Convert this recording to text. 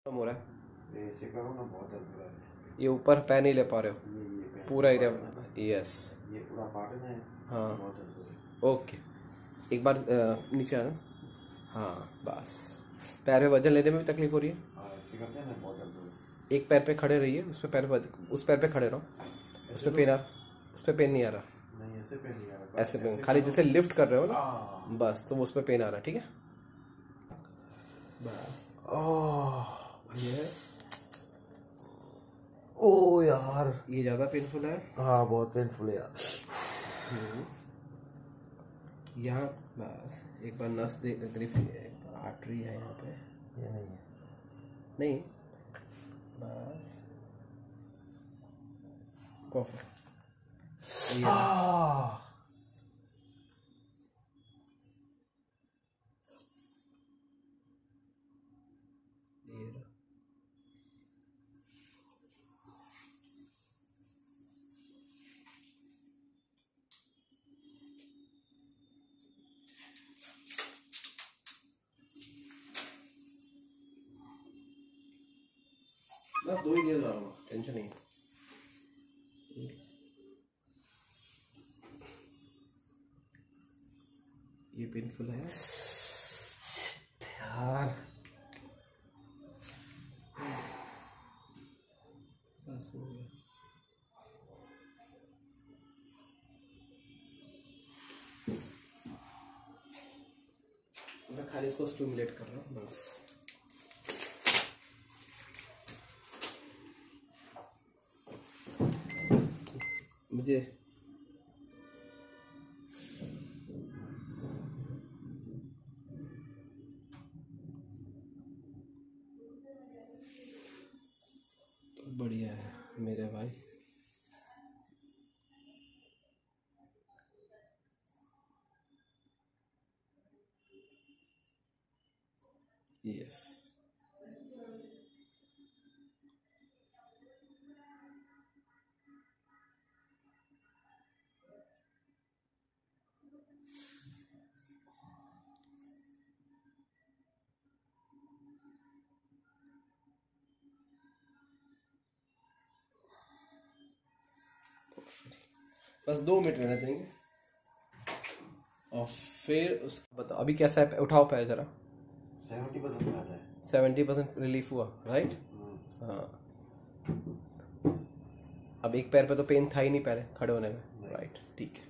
हो रहा है, ऐसे करो ना, बहुत दर्द हो रहा है। ये ऊपर पैर नहीं ले पा रहे हो, ये पूरा एरिया। यस, ये पूरा पार्ट है ना, हाँ बहुत दर्द हो रहा है। ओके। एक बार नीचे आना। हाँ बस, पैर पे वजन लेने में भी तकलीफ हो रही है। हाँ ऐसे करते हैं ना, बहुत दर्द हो रहा है। एक पैर पे खड़े रहिए, उस पैर पे खड़े रहो। उस पे पेन उस पे पेन नहीं आ रहा। नहीं ऐसे पेन नहीं आ रहा, ऐसे पेन खाली जैसे लिफ्ट कर रहे हो ना, बस तो उस पे पेन आ रहा है, ठीक है। बस ये ओ यार, ये ज़्यादा पेनफुल है। हाँ बहुत पेनफुल है यार। यहाँ बस एक बार नस दे, आर्टरी है यहाँ पे, ये नहीं है, नहीं बस कॉफी ये रहा। बस 2 ही दिया जा रहा हूँ, टेंशन नहीं है। ये पेनफुल है यार। बस हो गया। मैं खाली इसको स्टिमुलेट कर रहा हूँ बस। मुझे तो बढ़िया है मेरे भाई। यस बस 2 मिनट रहने देंगे और फिर उसका बताओ अभी कैसा है। उठाओ पैर जरा। 70% आता है। 70% रिलीफ हुआ, राइट। हाँ, अब एक पैर पे तो पेन था ही नहीं पहले खड़े होने में, राइट, ठीक है।